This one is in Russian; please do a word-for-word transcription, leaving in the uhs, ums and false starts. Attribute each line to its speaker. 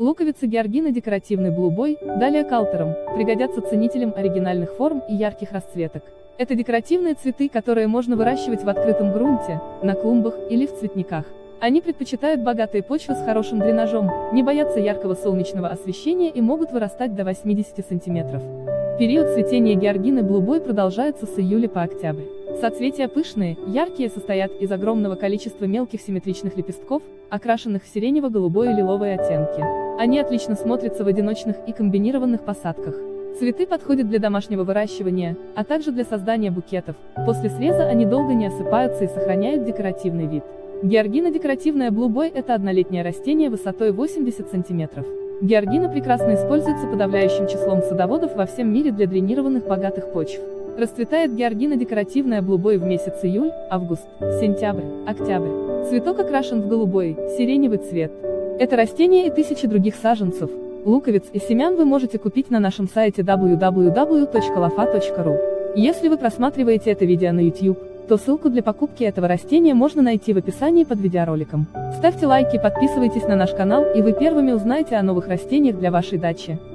Speaker 1: Луковицы георгины декоративный блубой, далее калтером, пригодятся ценителям оригинальных форм и ярких расцветок. Это декоративные цветы, которые можно выращивать в открытом грунте, на клумбах или в цветниках. Они предпочитают богатые почвы с хорошим дренажом, не боятся яркого солнечного освещения и могут вырастать до восьмидесяти сантиметров. Период цветения георгины блубой продолжается с июля по октябрь. Соцветия пышные, яркие, состоят из огромного количества мелких симметричных лепестков, окрашенных в сиренево-голубой и лиловые оттенки. Они отлично смотрятся в одиночных и комбинированных посадках. Цветы подходят для домашнего выращивания, а также для создания букетов. После среза они долго не осыпаются и сохраняют декоративный вид. Георгина декоративная блубой – это однолетнее растение высотой восемьдесят сантиметров. Георгина прекрасно используется подавляющим числом садоводов во всем мире для дренированных богатых почв. Расцветает георгина декоративная блубой в месяц июль, август, сентябрь, октябрь. Цветок окрашен в голубой, сиреневый цвет. Это растение и тысячи других саженцев, луковиц и семян вы можете купить на нашем сайте дабл ю дабл ю дабл ю точка лофа точка ру. Если вы просматриваете это видео на YouTube, то ссылку для покупки этого растения можно найти в описании под видеороликом. Ставьте лайки, подписывайтесь на наш канал, и вы первыми узнаете о новых растениях для вашей дачи.